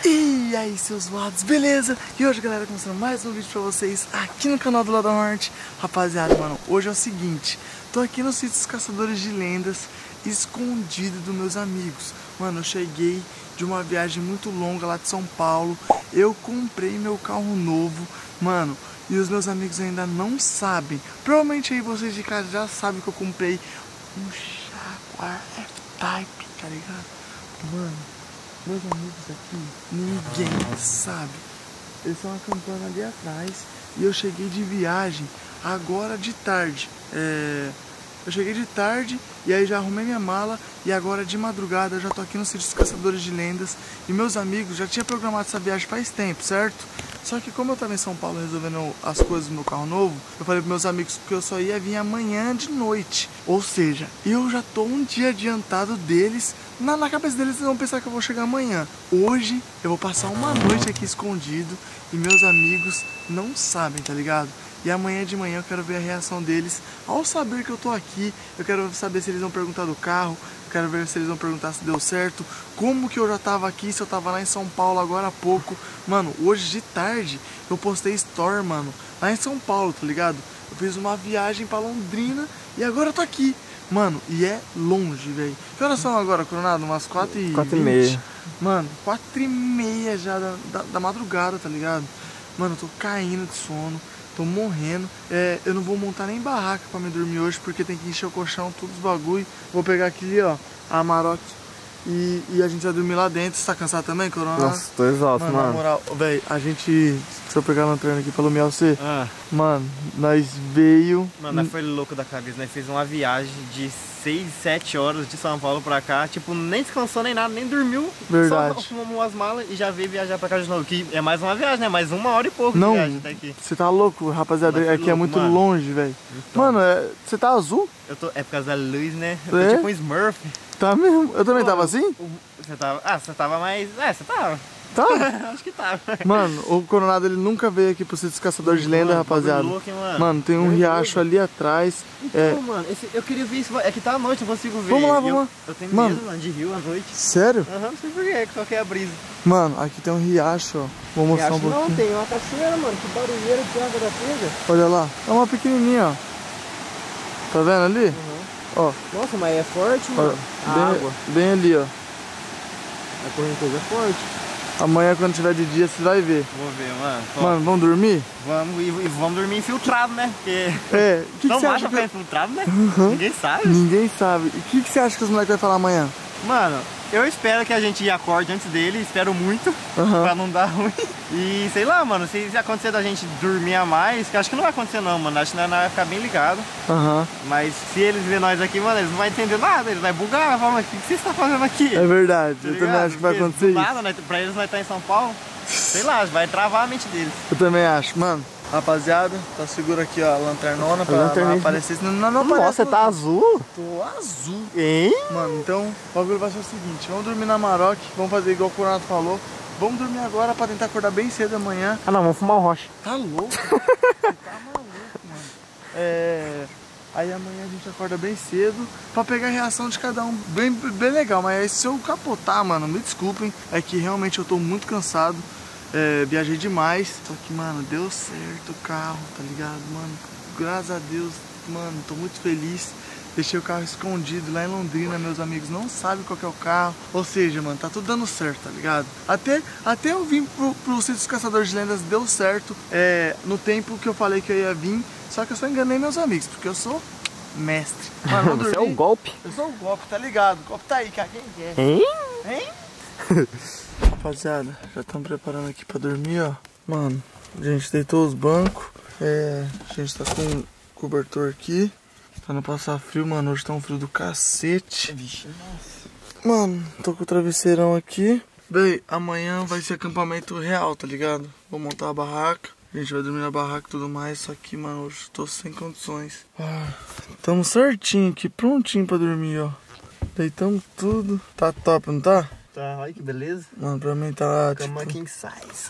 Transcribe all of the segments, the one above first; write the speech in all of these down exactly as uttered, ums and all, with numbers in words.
E aí, seus lados, beleza? E hoje, galera, começando mais um vídeo pra vocês aqui no canal do Lado da Morte. Rapaziada, mano, hoje é o seguinte, tô aqui no sítio dos Caçadores de Lendas, escondido dos meus amigos. Mano, eu cheguei de uma viagem muito longa lá de São Paulo. Eu comprei meu carro novo, mano, e os meus amigos ainda não sabem. Provavelmente aí vocês de casa já sabem que eu comprei um Jaguar F-Type, tá ligado? Mano, meus amigos aqui, ninguém sabe. Eles estão acampando ali atrás. E eu cheguei de viagem agora de tarde. É... Eu cheguei de tarde e aí já arrumei minha mala. E agora de madrugada eu já tô aqui no sítio dos Caçadores de Lendas. E meus amigos já tinham programado essa viagem faz tempo, certo? Só que como eu tava em São Paulo resolvendo as coisas do meu carro novo, eu falei pros meus amigos que eu só ia vir amanhã de noite. Ou seja, eu já tô um dia adiantado deles. Na, na cabeça deles eles vão pensar que eu vou chegar amanhã. Hoje eu vou passar uma noite aqui escondido e meus amigos não sabem, tá ligado? E amanhã de manhã eu quero ver a reação deles ao saber que eu tô aqui. Eu quero saber se eles vão perguntar do carro. Eu quero ver se eles vão perguntar se deu certo. Como que eu já tava aqui, se eu tava lá em São Paulo agora há pouco. Mano, hoje de tarde eu postei story, mano, lá em São Paulo, tá ligado? Eu fiz uma viagem pra Londrina e agora eu tô aqui. Mano, e é longe, velho. Que horas são agora, Coronado? Umas quatro e meia. Mano, quatro e meia já da, da, da madrugada, tá ligado? Mano, eu tô caindo de sono. Tô morrendo. É, eu não vou montar nem barraca pra me dormir hoje, porque tem que encher o colchão, todos os bagulho. Vou pegar aqui, ó, a Amarok e, e a gente vai dormir lá dentro. Você tá cansado também, Coronado? Nossa, tô exausto, mano. Mano, na moral, velho, a gente... Se eu pegar a lanterna aqui pra iluminar você, ah. Mano, nós veio... Mano, nós foi louco da cabeça. Nós fez uma viagem de seis, sete horas de São Paulo pra cá. Tipo, nem descansou nem nada, nem dormiu. Verdade. Só fumamos as malas e já veio viajar pra cá de novo. Que é mais uma viagem, né? Mais uma hora e pouco não, de viagem até aqui. Você tá louco, rapaziada? Aqui louco, é muito mano. longe, velho. Então, mano, você é, tá azul? Eu tô... É por causa da luz, né? Eu é? tô tipo um Smurf. Tá mesmo? Eu também Pô, tava assim? Você tava... Ah, você tava mais... É, você tava... Tá? Acho que tá. Mano, o Coronado ele nunca veio aqui pro sítio dos Caçadores de Lendas, rapaziada. Louco, hein, mano? Mano, tem um Meu riacho Deus. ali atrás. Então, é... mano, esse, eu queria ver isso. É que tá à noite, não consigo ver. Vamos lá, vamos eu, lá. Eu tenho mano, medo, mano, de rio à noite. Sério? Aham, uhum, não sei porquê, só que é a brisa. Mano, aqui tem um riacho, ó. Vou mostrar riacho um pouquinho. Não, tem uma cachoeira, mano. Que barulheira de água da pega. Olha lá. É uma pequenininha, ó. Tá vendo ali? Uhum. Ó. Nossa, mas é forte, mano. Ó, bem, água. Bem ali, ó. A correnteza é forte. Amanhã, quando tiver de dia, você vai ver. Vou ver, mano. Top. Mano, vamos dormir? Vamos, e, e vamos dormir infiltrado, né? Porque... É, que não que você acha acha que é infiltrado, né? Uhum. Ninguém sabe. Ninguém sabe. E o que, que você acha que os moleques vão falar amanhã? Mano, eu espero que a gente acorde antes dele, espero muito, uhum. pra não dar ruim. E sei lá, mano, se acontecer da gente dormir a mais, que acho que não vai acontecer não, mano, acho que nós vai ficar bem ligado. Uhum. Mas se eles verem nós aqui, mano, eles não vão entender nada, eles vão bugar, falar, mas o que você está fazendo aqui? É verdade, tá eu também acho que vai acontecer isso. Nada, nós, pra eles nós tá em São Paulo, sei lá, vai travar a mente deles. Eu também acho, mano. Rapaziada, tá seguro aqui, ó, a lanternona pra lanterna não aparecer. Não, não, não Nossa, aparece, você tá azul? Tô azul. Hein? Mano, então o bagulho vai ser o seguinte, vamos dormir na Amarok, vamos fazer igual o Coronado falou. Vamos dormir agora pra tentar acordar bem cedo amanhã. Ah não, vamos fumar um rocha. Tá louco? Você tá maluco, mano. É... Aí amanhã a gente acorda bem cedo pra pegar a reação de cada um bem, bem legal. Mas aí se eu capotar, mano, me desculpem. É que realmente eu tô muito cansado. É, viajei demais. Só que, mano, deu certo o carro, tá ligado? Mano, graças a Deus, mano, tô muito feliz. Deixei o carro escondido lá em Londrina, meus amigos não sabem qual que é o carro. Ou seja, mano, tá tudo dando certo, tá ligado? Até, até eu vim pro, pro sítio dos Caçadores de Lendas, deu certo. É, no tempo que eu falei que eu ia vir. Só que eu só enganei meus amigos, porque eu sou mestre. Mano, você é o golpe? Eu sou o golpe, tá ligado? O golpe tá aí, cara. Quem quer? Hein? Hein? Rapaziada, já estamos preparando aqui pra dormir, ó. Mano, a gente deitou os bancos. É, a gente tá com cobertor aqui. Pra não passar frio, mano. Hoje tá um frio do cacete. Vixe, nossa. Mano, tô com o travesseirão aqui. Bem, amanhã vai ser acampamento real, tá ligado? Vou montar a barraca. A gente vai dormir na barraca e tudo mais. Só que, mano, hoje tô sem condições. Ah, tamo certinho aqui, prontinho pra dormir, ó. Deitamos tudo. Tá top, não tá? Tá, olha que beleza. Mano, pra mim tá cama tipo... king size.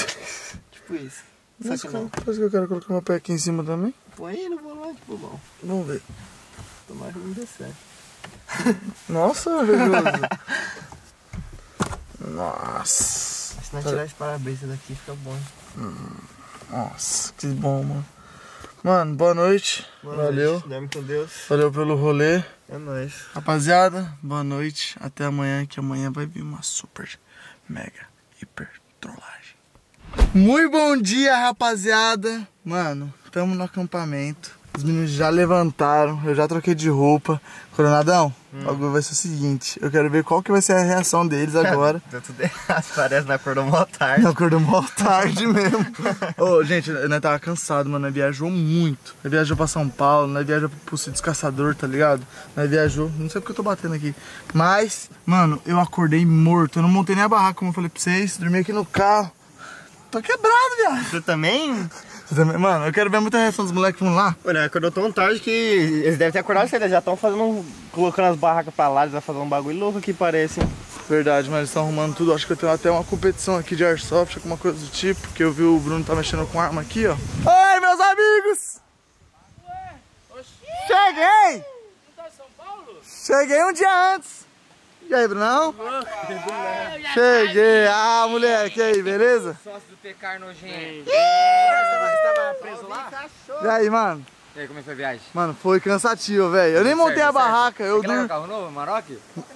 Tipo isso. Mas parece que eu quero colocar meu pé aqui em cima também. Põe aí, não vou lá, tipo, bom. Vamos ver. Tomara que não dê certo. Nossa, religioso. Nossa. Se não tirar esse para-brisa daqui, fica bom. Hum, nossa, que bom, mano. Mano, boa noite. Boa Valeu. Noite. Dorme com Deus. Valeu pelo rolê. É nóis. Rapaziada, boa noite. Até amanhã, que amanhã vai vir uma super, mega, hiper trollagem. Muito bom dia, rapaziada. Mano, tamo no acampamento. Os meninos já levantaram, eu já troquei de roupa. Coronadão, hum. o bagulho vai ser o seguinte. Eu quero ver qual que vai ser a reação deles agora. Deu tudo errado, parece na cor do mó tarde. Na cor do mó tarde mesmo. Ô, oh, gente, nós tava cansado, mano. Nós viajou muito. Nós viajou pra São Paulo, nós viajou pro Sítios Caçador, tá ligado? Nós viajou, não sei porque eu tô batendo aqui. Mas, mano, eu acordei morto. Eu não montei nem a barraca, como eu falei pra vocês. Dormi aqui no carro. Tô quebrado, viado. Você também? Mano, eu quero ver muita reação dos moleques, vamos lá. Olha, acordou tão tarde que eles devem ter acordado cedo, eles já estão fazendo, colocando as barracas pra lá, eles vão fazer um bagulho louco aqui, parece. Verdade, mas eles estão arrumando tudo, acho que eu tenho até uma competição aqui de airsoft, alguma coisa do tipo, porque eu vi o Bruno tá mexendo com arma aqui, ó. Oi, meus amigos! Ué, oxi! Cheguei! Não tá em São Paulo? Cheguei um dia antes. E aí, Brunão? Ah, Cheguei! Ah, moleque, e aí, beleza? Sócio do T K nojento. Você tava preso lá? E aí, mano? E aí, como é que foi a viagem? Mano, foi cansativo, velho. Eu nem montei a barraca, eu Você quer levar durmo. um carro novo, Maroc?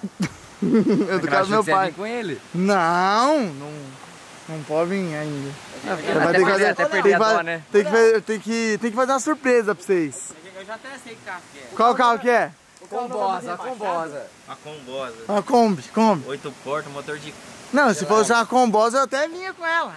Eu do carro do meu pai. com ele? Não, não, não pode vir ainda. Vai ter que fazer, até perder a dó, né? Tem que, fazer- tem, que, tem que fazer uma surpresa pra vocês. Eu já até sei que carro que é. Qual carro que é? Combosa, combosa. A combosa. Uma Kombi, Kombi. Oito portas, motor de... Não, se fosse uma Combosa eu até vinha com ela.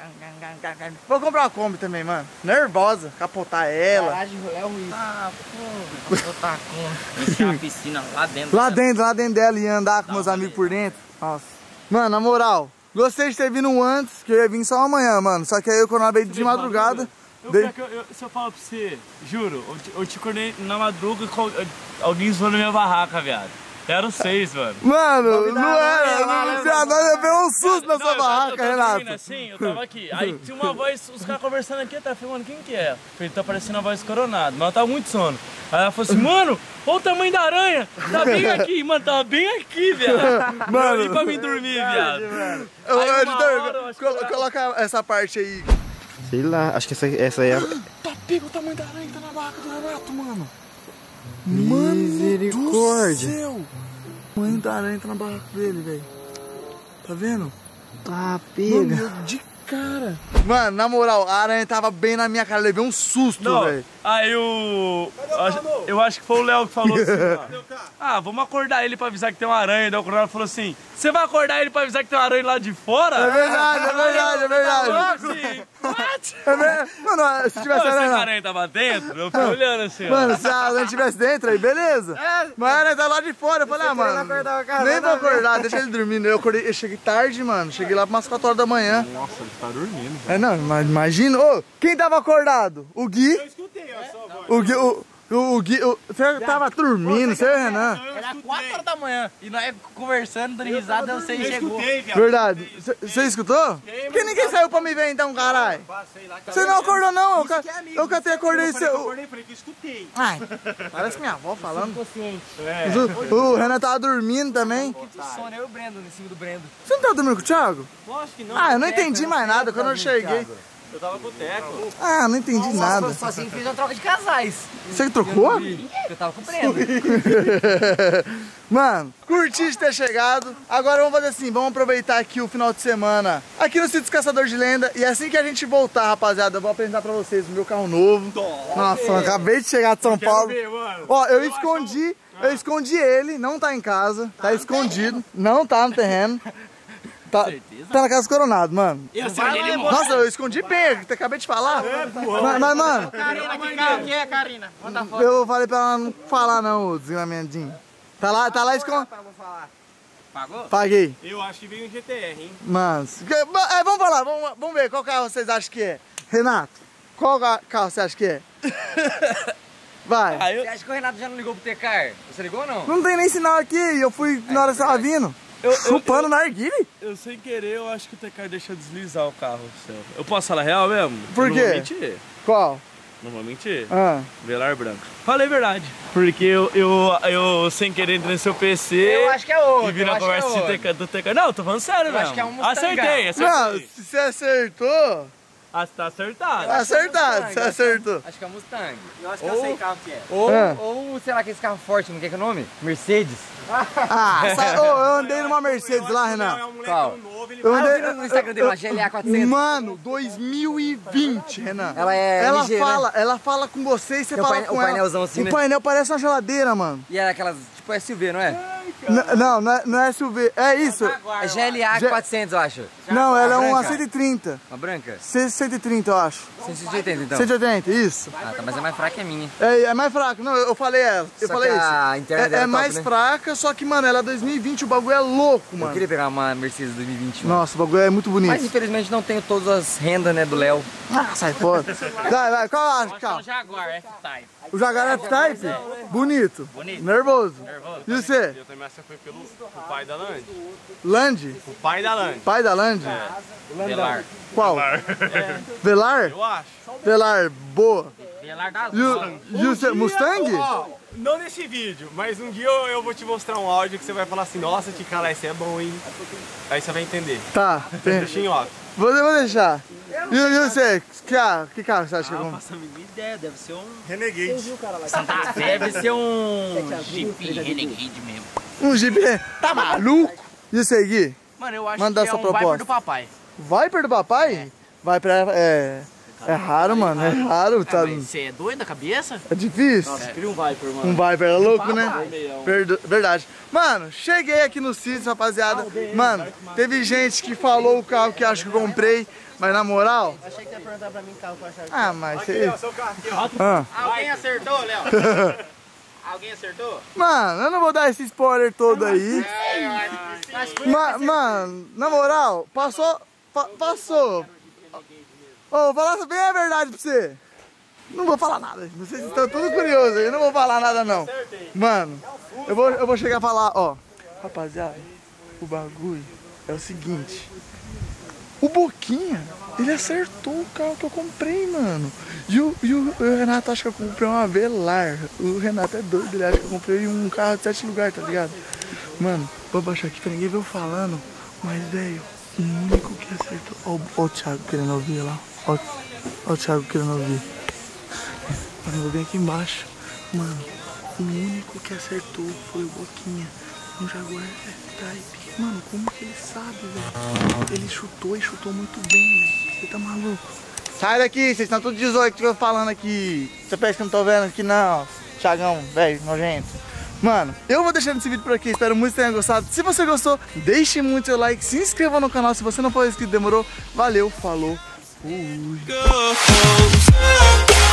Vou comprar uma Kombi também, mano. Nervosa, capotar ela. Garagem é ruim. Ah, pô, vou botar com. Encher uma piscina lá dentro. Lá dentro, lá dentro dela e andar com meus amigos por dentro. Nossa. Mano, na moral, gostei de ter vindo antes, que eu ia vir só amanhã, mano. Só que aí eu quando eu veio de madrugada. Eu, dei- eu, eu, se eu falar pra você, juro, eu te, eu te acordei na madruga com alguém zoou na minha barraca, viado. Eram seis, mano. Mano, não era, não, viado, eu dei um susto na Não, sua eu tava- barraca, eu tava Renato. dormindo assim, eu tava aqui. Aí tinha uma voz, os caras conversando aqui, eu tava falando, quem que é? Falei, tá parecendo a voz coronado, mas eu tava muito sono. Aí ela falou assim, mano, olha o tamanho da aranha, tá bem aqui, mano, tava bem aqui, viado. Mano. E pra mim dormir, viado. Eu, Aí, eu, uma editor, hora, eu acho que colo- era- coloca essa parte aí. Sei lá, acho que essa, essa aí é... Tá pega o tamanho da aranha que tá na barraca do Renato, mano. Misericórdia. Mano do céu. O tamanho da aranha tá na barraca dele, velho. Tá vendo? Tá, Mano, deu de cara. Mano, na moral, a aranha tava bem na minha cara, eu levei um susto, Não, velho. aí o... acho- Eu acho que foi o Léo que falou assim, ó, ah, vamos acordar ele pra avisar que tem uma aranha. Daí o coronel falou assim, você vai acordar ele pra avisar que tem uma aranha lá de fora? É verdade, é verdade, é verdade. Assim, what? É verdade. Mano, se tivesse Não, se a aranha... aranha tava dentro, eu fiquei olhando assim, ó. Mano, se a aranha tivesse dentro aí, beleza. Mas a aranha tá lá de fora, eu falei, ah, mano, nem vou acordar, deixa ele dormindo. Eu acordei, eu cheguei tarde, mano, cheguei lá umas quatro horas da manhã. Nossa, ele tá dormindo. É, não, mas imagina, ô, quem tava acordado? O Gui? Eu escutei, ó, só a voz. O Gui, o, o, o Gui, o, você tava dormindo, você e o Renan. Era quatro horas da manhã. E nós conversando, dando risada, você chegou. Verdade. Você escutou? Porque ninguém saiu pra me ver então, caralho. Você não acordou não, eu, ca- eu catei acordei seu... Eu falei que eu escutei. Ai, parece minha avó falando. Consciente. É. O, o Renan tava dormindo também. Que sono, eu e o Brendo, em cima do Brendo. Você não tava dormindo com o Thiago? Lógico que não. Ah, eu não entendi mais nada quando eu cheguei. Eu tava com o Teco. Ah, não entendi nada. Só assim fiz uma troca de casais. Você que trocou? Eu tava com o Brendo. Mano, curti de ter chegado. Agora vamos fazer assim, vamos aproveitar aqui o final de semana aqui no Sítios Caçador de Lenda. E assim que a gente voltar, rapaziada, eu vou apresentar pra vocês o meu carro novo. Nossa, eu acabei de chegar de São Paulo. Ó, eu escondi, eu escondi ele, não tá em casa, tá escondido, não tá no terreno. Tá, tá na casa do Coronado, mano. Eu sei onde ele mora. Nossa, eu escondi bem, eu acabei de falar. Mas, mas, mano, Karina, que carro que é, Karina? Manda foto. eu falei pra ela não falar não, o desenlamentadinho. Tá lá, tá lá escondido. Pagou? Paguei. Eu acho que veio um G T R, hein? Mano, é, vamos falar, vamos, vamos ver qual carro vocês acham que é. Renato, qual ga- carro você acha que é? Vai. Ah, eu... Você acha que o Renato já não ligou pro T-Car? Você ligou ou não? Não tem nem sinal aqui, eu fui na hora que você tava vindo. Eu, eu, Chupando na narguile? eu sem querer, eu acho que o T K deixou deslizar o carro seu. Eu posso falar real mesmo? Por Eu quê? Não vou mentir. Qual? Não vou mentir. Ah. Velar branco. Falei a verdade. Porque eu, eu, eu sem querer entrei no seu P C. Eu acho que é outro. E vi na conversa é de T K, do T K. Não, tô falando sério, eu mesmo. acho que é um Mustang. Acertei, acertei. Não, se você acertou, Ah, tá acertado. acertado, você acertou. Acho que é um Mustang. Eu acho que eu sei carro que é. Ou, É. ou, sei lá, aquele carro forte, não quer que é o nome? Mercedes. Ah, sa- ô, eu andei numa Mercedes lá, Renan. É um molecão Qual? novo, ele Eu Ah, eu andei, vi no Instagram dele, uma G L A quatrocentos. Mano, dois mil e vinte, Renan. Ela é Ela L G, fala, ela fala com você e você Tem o fala paine- com o ela. painelzão assim, o né? painel parece uma geladeira, mano. E é aquelas, tipo S U V, não é? N- não, não é, não é S U V. É isso. É G L A Ge- quatrocentos, eu acho. Não, ela é uma branca? cento e trinta. Uma branca? cento e trinta, eu acho. cento e oitenta, então. cento e oitenta, isso. Ah, tá, mas é mais fraca que a minha. É, é mais fraca. Não, eu eu falei ela. Eu Só falei que isso. a interna é dela é é top, mais né? fraca, só que, mano, ela é dois mil e vinte, o bagulho é louco, Eu mano. queria pegar uma Mercedes dois mil e vinte, mano. Nossa, o bagulho é muito bonito. Mas infelizmente não tenho todas as rendas, né, do Léo. Ah, sai fora. Vai, vai, qual acha, cara? Jaguar F-Type. O Jaguar F-Type? Bonito. Bonito. Nervoso. Nervoso. E você? Eu também foi pelo pai da Land. Land? O pai da Land. Pai da Land? Velar. Qual? Velar? Eu acho. Velar, boa. Velar das E o, e o seu Mustang? Ó, não nesse vídeo, mas um dia eu, eu vou te mostrar um áudio que você vai falar assim, nossa, Ticala, esse é bom, hein? Aí você vai entender. Tá, tem. Deixa em off. Vou, vou deixar. E, e você? Que carro, que carro você acha que é Ah, eu bom? faço a mínima ideia, deve ser um... Renegade. Santa Fé deve ser um Jeep Renegade mesmo. Um Jeep. Tá maluco? E você, Gui? Mano, eu acho Manda que é sua um proposta. Viper do papai. Viper do papai? Viper é... É raro, mano. É raro. Tá, Mas você é doido da cabeça? é difícil. Cria um Viper, mano. Um Viper é louco, né? Meião. Verdo- Verdade. Mano, cheguei aqui no sítio, rapaziada. Mano, teve gente que falou o carro que acho que eu comprei, mas na moral... Achei que você ia perguntar pra mim o carro que eu achava. Ah, mas... Aqui, Cê... ó, seu carro aqui, ó. Ah. Alguém acertou, Léo? Alguém acertou? Mano, eu não vou dar esse spoiler todo aí. Mas foi Ma- mano, na moral, passou... pa- passou. Ô, vou falar bem a verdade pra você. Não vou falar nada. Vocês estão tudo curiosos aí. Eu não vou falar nada, não. Mano, eu vou, eu vou chegar a falar, ó. Rapaziada, o bagulho é o seguinte. O Boquinha, ele acertou o carro que eu comprei, mano. E o, e o, o Renato acha que eu comprei uma Velar. O Renato é doido, ele acha que eu comprei um carro de sete lugares, tá ligado? Mano, vou baixar aqui pra ninguém ver eu falando. Mas, velho, o único que acertou... Ó, ó o Thiago querendo ouvir lá. Ó, ó o Thiago querendo ouvir. Mano, eu vou bem aqui embaixo. Mano, o único que acertou foi o Boquinha. Um Jaguar F-Type. Mano, como que ele sabe, velho? Ele chutou e chutou muito bem, velho. Você tá maluco? Sai daqui, vocês estão tudo dezoito que eu tô falando aqui. Você pensa que eu não tô vendo aqui, não. Thiagão, velho, nojento. Mano, eu vou deixando esse vídeo por aqui, espero muito que tenha gostado. Se você gostou, deixe muito seu like, se inscreva no canal se você não for inscrito, demorou. Valeu, falou, fui.